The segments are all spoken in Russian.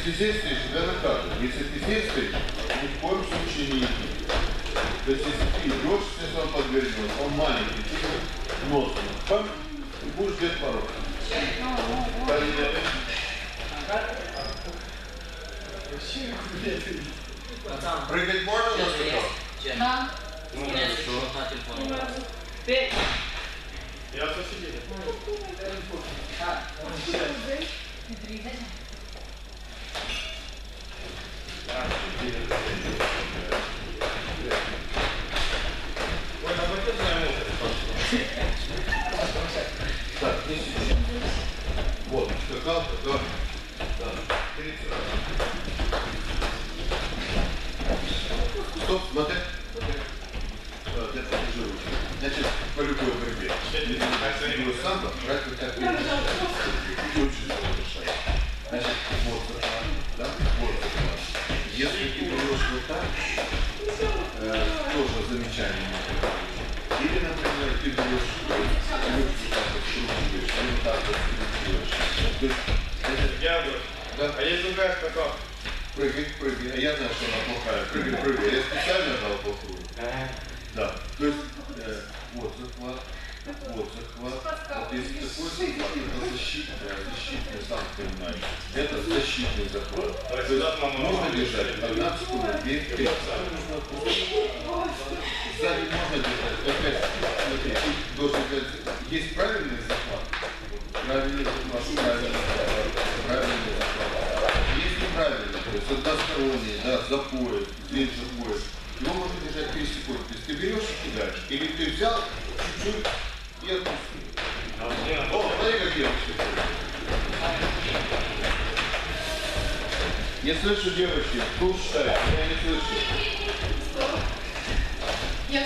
ты здесь стоишь, тебя наказывают. Если ты здесь стоишь, ни в коем случае не иди. То есть, если ты идешь, если он подвернет, он маленький, ты носом, пам, и будешь где-то порог. Прыгать можно на скакалке? Да. Ну, хорошо. Я все сидел. Ой, на баке знаем. Так, не сидишь. Вот, скакалка, да. Да, 30 раз. Стоп, смотри. Я покажу руки. Значит, по любой борьбе. Любой самбо, брать вот так вот. Очень решать. Значит, вот захват, да, вот захват. Если ты берешь вот так, тоже замечание можно получить. Или, например, ты берешь легкий так вот шрубишь, или вот так вот шрубишь. То есть, это... Я говорю. Да. А есть другая скакалка? Прыгай, прыгай. А я знаю, что она плохая. Прыгай, прыгай. Я специально дал плохую. Да. То есть, вот захват, вот захват. Вот если такой захват, это защитный, сам понимаешь. Это защитный захват. То есть, можно держать 15 секунд, 2, 3. Сзади можно держать. Опять, смотри, ты должен сказать, есть правильный захват. Правильный захват, правильный захват, правильный захват. Есть неправильный, то есть односторонний, да, за пояс, здесь за пояс. Его можно держать 3 секунды. То есть ты берешь и кидаешь. Или ты взял чуть-чуть и отпустил. О, смотри, как девочки. Не слышу девочки. Слушай, я не слышу. Я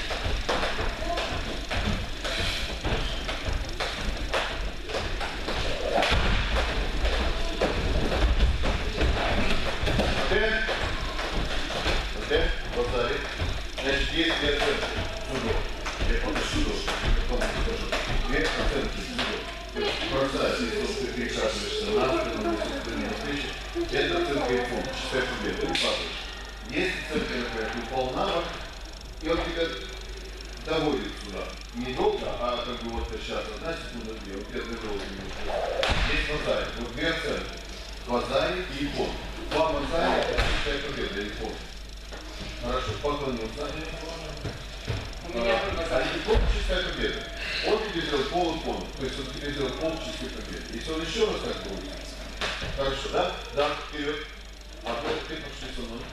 Базаре. Значит, есть две оценки. Судов. Я покажу судов. Потом покажу. Две оценки судов. То есть бросать, если ты перекатываешься на спину, на встречу, это оценка и фон. Чистая победа. Ты падаешь. Есть оценка, например, ты упал на бок, и он тебя доводит сюда. Не долго, а как бы вот сейчас 1 секунда, 2, он тебя доводит немножко. Есть базаре. Вот две оценки. Базаре и фон. Два базаре, это чистая победа и фон. Хорошо, поклонился. У меня чистая победа. Он тебе сделал полуфон, то есть он тебе сделал полчистой победы. Если он еще раз так будет. Хорошо, да? Да, вперед. А то ты пошли со мной.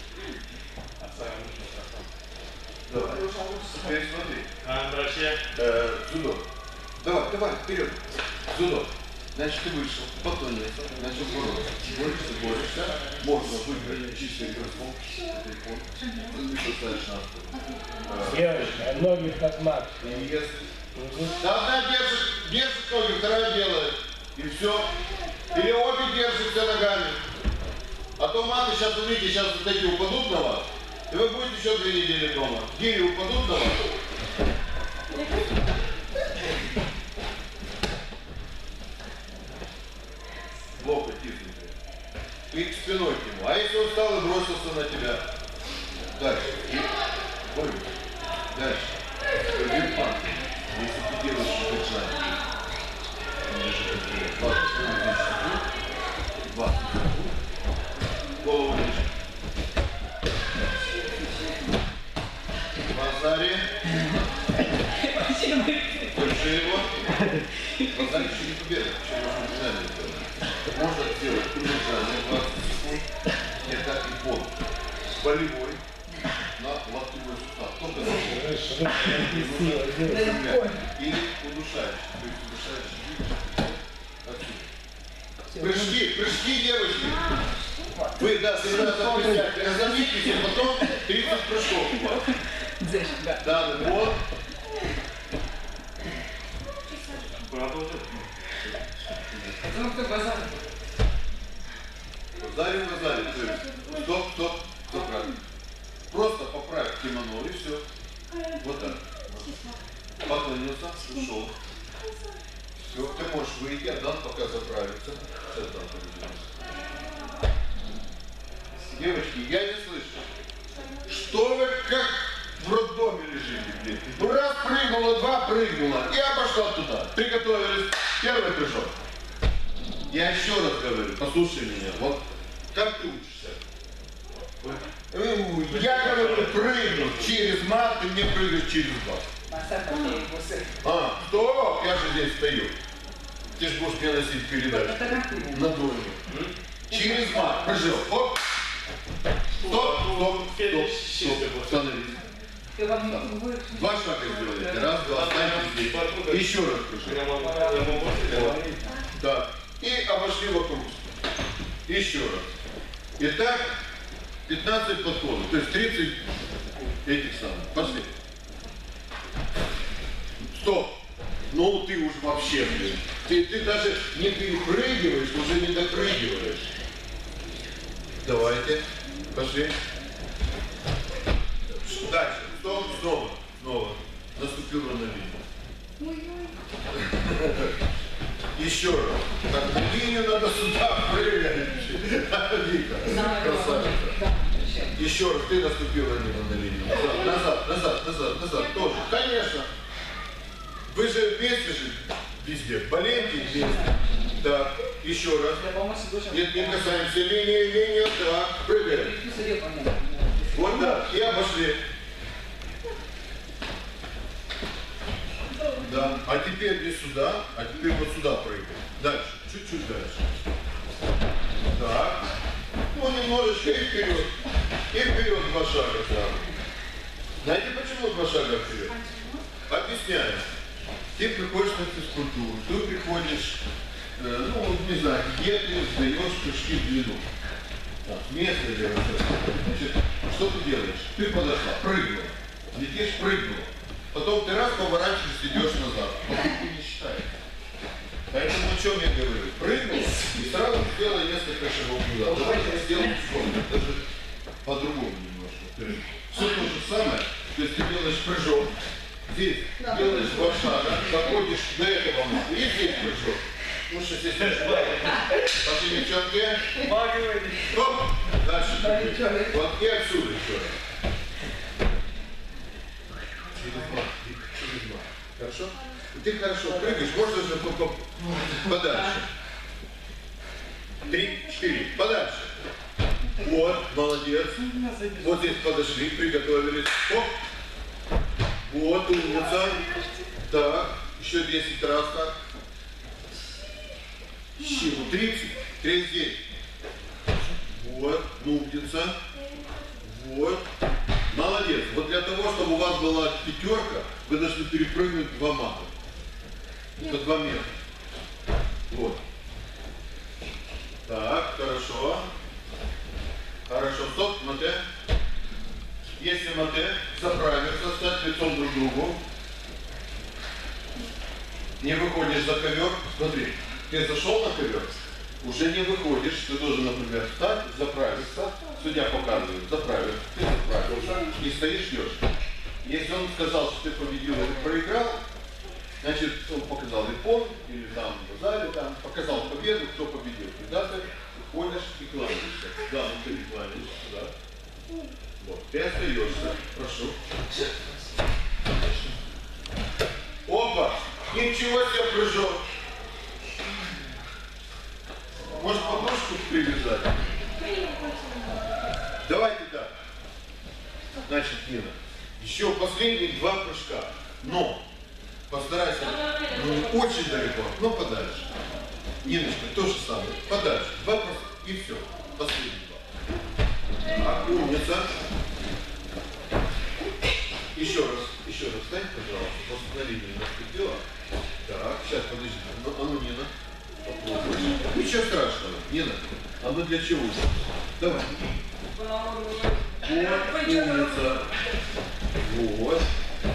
Давай. Теперь смотри. Зудо. Давай, вперед. Зудо. Значит, ты вышел, поклонился, начал бороться. Борешься. Можно выиграть чистый игроком. Достаточно. Девочка, ноги как маг. Одна держит ноги, вторая делает. И все. Или обе держите ногами. А то маты сейчас, увидите, сейчас вот эти упадут на вас. И вы будете еще 2 недели дома. Гири упадут на вас. Локоть тиснутый. И спиной к нему. А если он встал и бросился на тебя? Дальше. Ой. Дальше. Вильпан. Если ты делаешь удержание. 20 секунд. Голову ниже. Базаре. Держи его. Базаре еще не победа. Еще можно удержание сделать. Можно сделать удержание 20 секунд. Нет, как и пол. Болевой. На локтевой сустав. Только на или удушающий. То есть удушающий. Прыжки, девочки. Вы, да, ребята, присядьте, разомнитесь, и потом 30 прыжков. Да, вот. Ну, кто базар? Базарим. Стоп. Просто поправь кимоно и все. Вот так. Поклонился, ушел. Все, ты можешь выйти, отдам, пока заправится. Сейчас дам, Девочки, я не слышу. Что вы как в роддоме лежите, блин? Ну раз прыгнула, два прыгнула, и обошла туда. Приготовились. Первый прыжок. Я еще раз говорю, послушай меня. Вот как ты учишься? Я говорю, прыгну через мат, ты мне прыгаешь через бат. А, стоп, я же здесь стою. Ты же будешь мне носить передачу. На доме. Через мат, прыжок. Оп. Стоп, стоп, стоп, стоп. Становись. Два шага сделайте. Раз, два, встаньте здесь. Еще раз прыжок. Да. И обошли вокруг. Еще раз. Итак, 15 подходов. То есть 30 этих самых. Пошли. Стоп. Ну ты уж вообще, блин. Ты даже не перепрыгиваешь, уже не допрыгиваешь. Давайте. Пошли. Дальше. Стоп. Снова. Снова. Наступил на линию. Еще раз. Так, на линию надо сюда прыгать. Вика. Красавица. Еще раз. Ты наступила на линию. Назад, назад, назад, назад. Тоже. Конечно. Вы же вместе же везде. Болеете вместе. Так. Еще раз. Нет, не касаемся линии, линию. Так. Прыгаем. Вот так. И обошли. Да. А теперь не сюда, а теперь вот сюда прыгаем. Дальше. Чуть-чуть дальше. Так. Ну, немножечко и вперед. И вперед 2 шага. Да. Знаете, почему 2 шага вперед? Объясняю. Ты приходишь на физкультуру, ты приходишь, ну, не знаю, где ты сдаешь прыжки в длину. Так, место делаешь. Значит, что ты делаешь? Ты подошла, прыгнула. Летишь, прыгнула. Потом ты раз поворачиваешься, идешь назад. Попытку не считаешь. Поэтому о чем я говорю? Прыгнул и сразу сделай несколько шагов назад. Давайте сделаем скорость, даже по-другому немножко. Все то же самое. То есть ты делаешь прыжок. Здесь делаешь 2 шага, доходишь до этого места. И здесь прыжок. Ну что здесь пошли, девчонки. Оп. Дальше. Вот и отсюда еще раз. Через 2. Хорошо? Ты хорошо прыгаешь, можно же подальше. 3, 4. Подальше. Вот, молодец. Вот здесь подошли, приготовились. Оп. Вот, умница. Так, еще 10 раз так. Еще 30. 39. Вот, умница. Вот. Молодец. Вот для того, чтобы у вас была 5, вы должны перепрыгнуть 2 мата. Это 2 метра. Вот. Так, хорошо. Хорошо, стоп, мате. Если мате, заправиться, стать лицом друг к другу. Не выходишь за ковер. Смотри, ты зашел на ковер, уже не выходишь. Ты должен, например, встать, заправиться. Судья показывает, заправиться. Ты заправился и стоишь, ждешь. Если он сказал, что ты победил или проиграл, значит, он показал репон, или там в зале, там, показал победу, кто победил. Тогда ты ходишь и кланяешься. Да, ну ты не кланяешься, да. Вот, ты остаешься. Прошу. Опа! Ничего себе прыжок! Может, подножку привязать? Давайте так. Значит, Нина, еще последние 2 прыжка. Но постарайся, ну не очень далеко, но подальше. Ниночка, то же самое. Подальше. 2 прыжка и все. Последние 2. Умница. Еще раз встань, пожалуйста. После на линию наступила. Так, сейчас, подожди. А ну, Нина. Попробуй. Ничего страшного. Нина, а ну для чего? Давай. Вот, умница. Вот.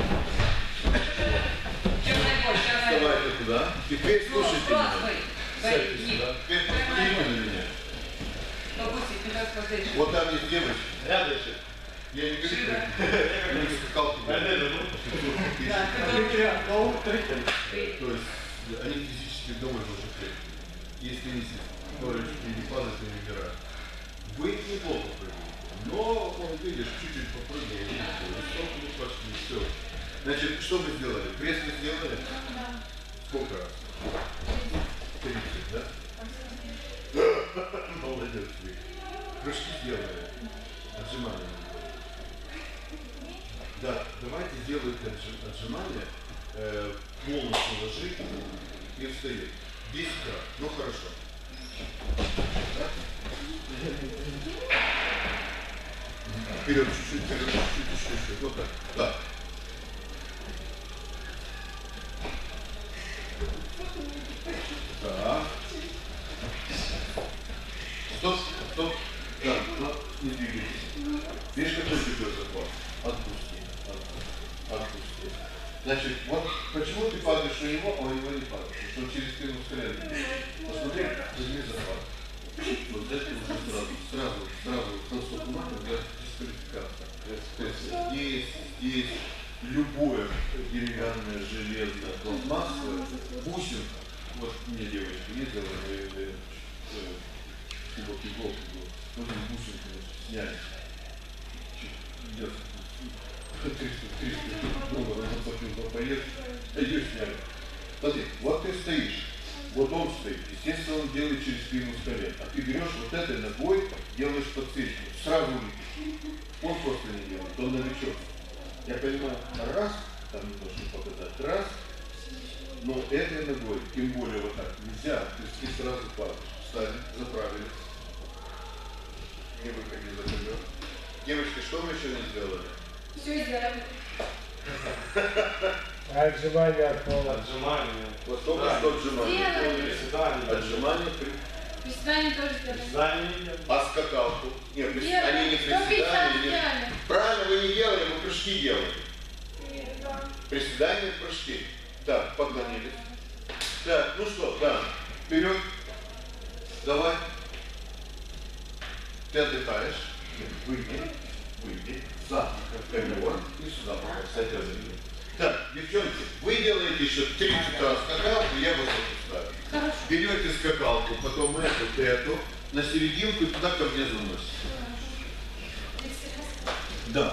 Вставайте туда. Теперь слушайте меня. Сядьте сюда. Теперь посмотрите на меня. Вот там есть девочка. Рядышек. Я не говорю, я не скакал туда. То есть они физически дома уже крепкие. Если не корочки или падать, то не убирают. Вы неплохо прыгаете. Но, он, видишь, чуть-чуть попрыгнул, ну почти все. Значит, что мы сделали? Пресс мы сделали? Да. Сколько раз? 30, да? Молодец ты. Прыжки сделали. Отжимания. Да, давайте сделаем отжимания, полностью ложить и встаем. 10 раз. Ну хорошо. Вперед чуть-чуть, вперед чуть-чуть. Вот так. Да. Так. Стоп, стоп. Да, но не двигайтесь. Видишь, какой теперь захват? Отпусти. Отпусти. Значит, вот почему ты падаешь на него, а у него не падаешь? Потому что он через спину скорее. Посмотри, возьми захват. Вот здесь уже сразу концу маты для дисквалификации. Здесь любое деревянное, железное, пластмассовое, бусинка. Вот мне девочки не делали глубокий блок был. Вот здесь бусинку сняли. Идет 300 долларов, он заплатил за поезд, ее сняли. Смотри, вот ты стоишь, вот он стоит, естественно, он делает через спину с колен, а ты берешь вот этой ногой, делаешь подсечку, сразу летишь. Он просто не делает, он новичок. Я понимаю, раз, там немножко показать, раз, но этой ногой, тем более вот так, нельзя, то есть ты сразу падаешь, встали, заправили. Не выходи за ковер. Девочки, что мы еще не сделали? Все сделали. Отжимания от пола. Отжимания. Вот только что отжимания. Сделали. Приседания. Отжимания, Приседания тоже сделали. Приседания. а скакалку? Нет, они не 150 приседания. сделали. Правильно, вы не делали, мы прыжки делали. Да. Приседания, прыжки. Так, поклонились. Так, ну что, да, вперед. Давай. Ты отдыхаешь. Выйди. За ковер и сюда пока, кстати, разверни. Так, девчонки, вы делаете еще 30 раз скакалку, я вас отпускаю. Хорошо. Берете скакалку, потом эту, на серединку и туда ко мне заносите. Да.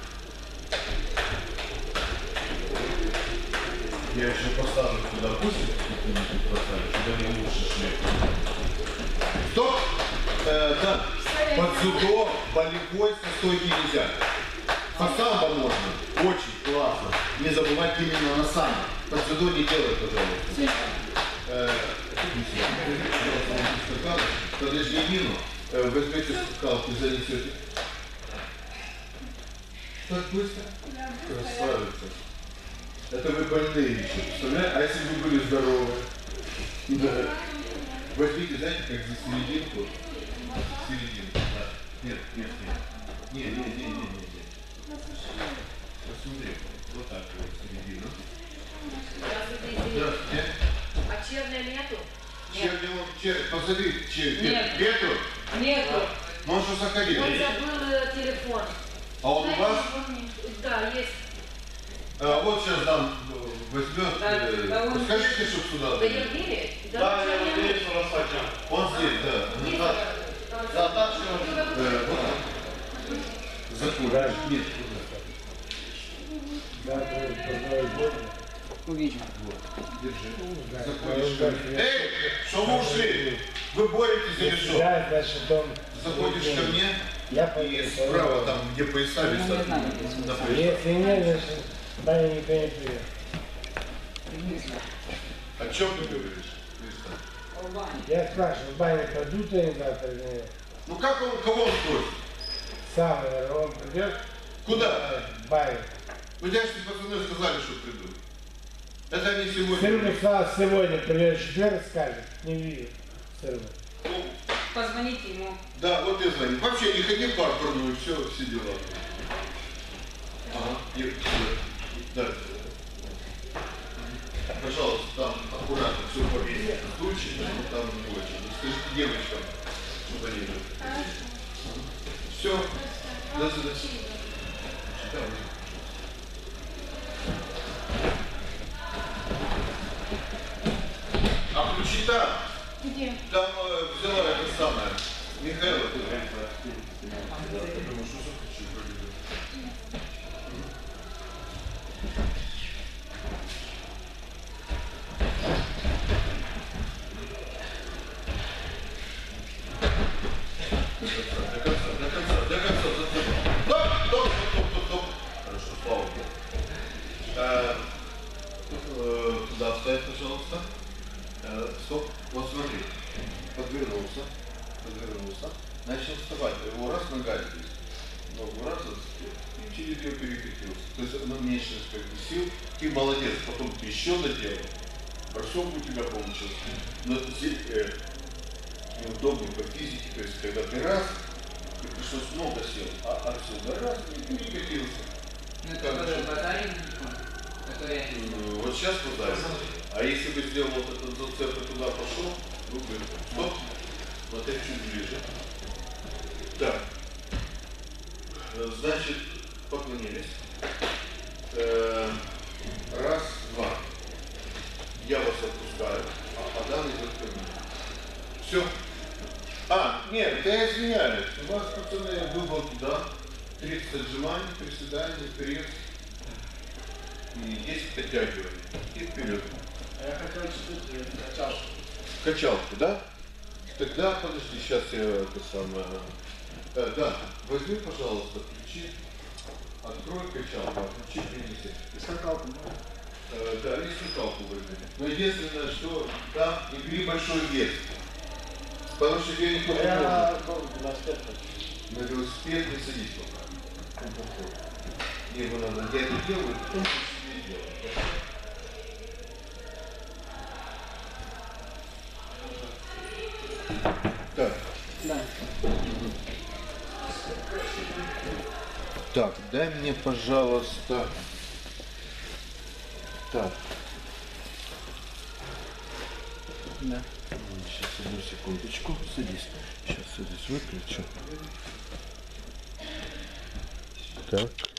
Я еще поставлю туда бусинку, чтобы они лучше шли. Стоп! Да. Под дзюдо, волейбол со стойки нельзя. По самбо можно. Очень классно. Не забывать именно на самбо. Под дзюдо не делай, пожалуйста. Подожди Нину. Возьмете скакалку, занесете. Так быстро? Красавица. Это вы больные еще, представляете? А если бы вы были здоровы? Да. Возьмите, знаете, как за серединку. Серединку, да. Нет. Посмотри, вот так вот, середину. Здравствуйте. А черной нету? Посмотри, Нет. Петру. Нету. Можешь заходить. Он забыл телефон. А он у вас? Да, есть. Вот сейчас дам, возьмет. Да, он- Скажите, чтобы сюда. Да я верю. Да, я надеюсь, что рассадим. Он здесь, да. Есть. Да, так что... Вот так. Закуришь. Нет, Да, познавать больно. Увидим. держи. Заходишь. Эй, что вы ушли? Вы боретесь или что? Да, значит, он... Заходишь ко мне Я и пойду. справа, там, где пояса Ну, не висят. знаю, на поясах. Если нет, значит, Таня никто не придет. Не знаю. О чем ты говоришь, Христа? Я спрашиваю, в бане придут они завтра или нет? Ну как он, кого он просит? Сам, наверное, он придет Куда? в баню. Ну, дядьки пацаны сказали, что придут. Это они сегодня. Сырный сказал, сегодня придет, четверг скажет. Не вижу. Сырный. Ну, Позвоните ему. да, вот и звони. Вообще не ходи папорную, все дела. Ага, да. Пожалуйста, там аккуратно все повесить на стульчик, но там не очень. Скажите девочкам, чтобы они были. Все. До свидания. А ключи там? Где? Там взяла это самое. Михаила, ты. Потому что начал вставать, его раз нога здесь, ногу раз зацепил, и через нее перекатился. То есть оно меньше как бы сил, ты молодец, потом ты еще доделал, бросок у тебя получился. Но здесь неудобно по физике, то есть когда ты раз, и пришлось много сил, а отсюда раз и перекатился. Ну, это тоже базарин, который... Вот сейчас ударил. А если бы сделал вот этот зацеп и туда пошел, ну бы, стоп, вот это чуть ближе. Так. Значит, поклонились. Раз, два. Я вас отпускаю, а Адам идет ко мне. Все. Нет, я извиняюсь. У вас, пацаны, выбор туда. 30 отжиманий, приседаний, пресс. И 10 подтягиваний. И вперед. А я хотел чуть-чуть качалку. Качалку, да? Тогда, подожди, сейчас я это самое... да, возьми, пожалуйста, ключи. Открой качалку, а ключи принеси. И скакалку, да, и скакалку возьми. Но единственное, что там не бери большой вес. Потому что я не хочу. Я на велосипед хочу. На велосипед не садись пока. Мне его надо, я это делаю, потом себе делаю. Так. Да. Так, дай мне, пожалуйста. Так. Да. Сейчас, одну секундочку. Садись. Сейчас садись, выключу. Так.